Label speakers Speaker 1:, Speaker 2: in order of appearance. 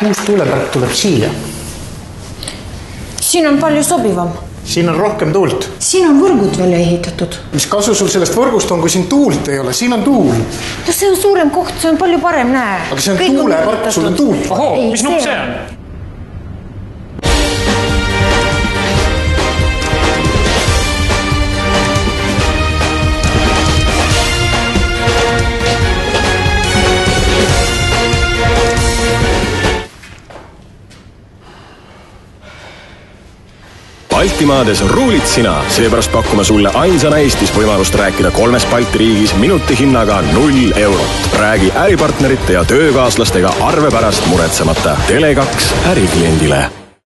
Speaker 1: Uus tuulepark tuleb siia.
Speaker 2: Siin on palju sobivam.
Speaker 1: Siin on rohkem tuult.
Speaker 2: Siin on võrgud välja ehitatud.
Speaker 1: Mis kasu sul sellest võrgust on, kui siin tuult ei ole? Siin on tuul.
Speaker 2: No see on suurem koht, see on palju parem, näe.
Speaker 1: Aga see on tuulepark, sul on tuult.
Speaker 3: Ohoo, mis nupp see on?
Speaker 4: Baltimaades ruulid sina, seepärast pakume sulle ainsana Eestis võimalust rääkida 3 Balti riigis minuti hinnaga 0 eurot. Räägi äripartnerite ja töökaaslastega arve pärast muretsemata. Tele2 ärikliendile.